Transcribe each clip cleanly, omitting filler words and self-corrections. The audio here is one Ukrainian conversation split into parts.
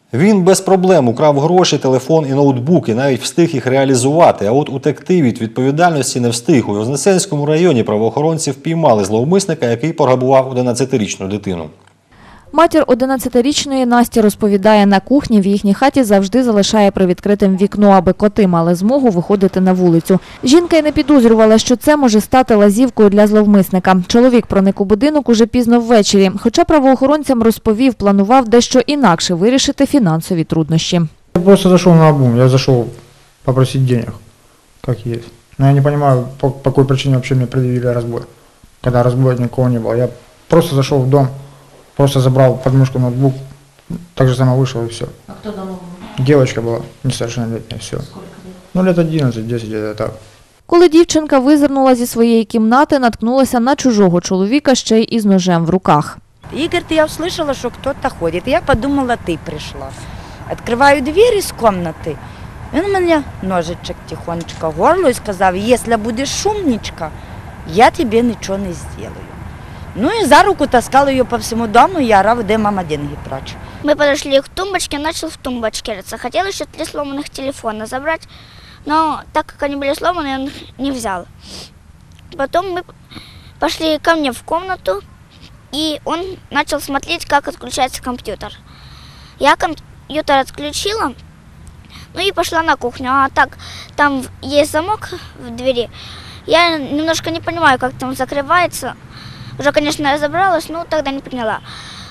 Він без проблем украв гроші, телефон і ноутбук і навіть встиг їх реалізувати. А от утекти від відповідальності не встиг. У Вознесенському районі правоохоронці впіймали зловмисника, який пограбував 11-річну дитину. Матір 11-річної Насті розповідає, на кухні в їхній хаті завжди залишає привідкритим вікно, аби коти мали змогу виходити на вулицю. Жінка й не підозрювала, що це може стати лазівкою для зловмисника. Чоловік проник у будинок уже пізно ввечері, хоча правоохоронцям розповів, планував дещо інакше вирішити фінансові труднощі. Я просто зайшов на обум, я зайшов попросити денег, як є. Но я не розумію, по якій причині взагалі мені пред'явили розбой, коли розбою нікого не було. Я просто зайшов в дом. Просто забрал подмышку ноутбук, так же само вышел и все. А кто давно? Девочка была несовершеннолетняя, все. Сколько лет? Ну, лет 11-10, где-то так. Коли дівчинка визирнула зі своєї кімнати, наткнулася на чужого чоловіка ще й із ножем в руках. Игорь, я услышала, что кто-то ходит. Я подумала, ты пришла. Открываю дверь из комнаты. Он у меня ножичек тихонечко в горло и сказал, если будешь шумничка, я тебе ничего не сделаю. Ну и за руку таскал ее по всему дому, и орал, где мама деньги прячет. Мы подошли к тумбочке, начал в тумбочке рыться. Хотел еще 3 сломанных телефона забрать, но так как они были сломаны, он их не взял. Потом мы пошли ко мне в комнату, и он начал смотреть, как отключается компьютер. Я компьютер отключила, ну и пошла на кухню. А так, там есть замок в двери. Я немножко не понимаю, как там закрывается. Уже, конечно, разобралась, но тогда не поняла.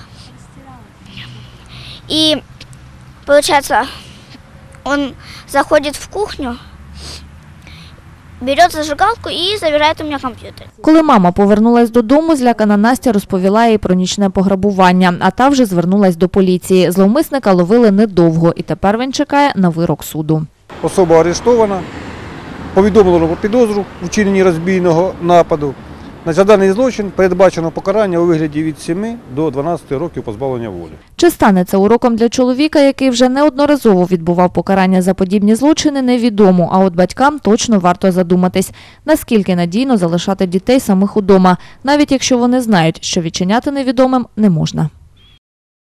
И, получается, он заходит в кухню, берет зажигалку и забирает у меня компьютер. Коли мама повернулась додому, злякана Настя розповіла їй про нічне пограбування, а та вже звернулась до поліції. Зловмисника ловили недовго і тепер він чекає на вирок суду. Особа арештована, повідомлено про підозру у вчиненні розбійного нападу. За даний злочин передбачено покарання у вигляді від 7 до 12 років позбавлення волі. Чи стане це уроком для чоловіка, який вже неодноразово відбував покарання за подібні злочини, невідомо. А от батькам точно варто задуматись, наскільки надійно залишати дітей самих удома, навіть якщо вони знають, що відчиняти невідомим не можна.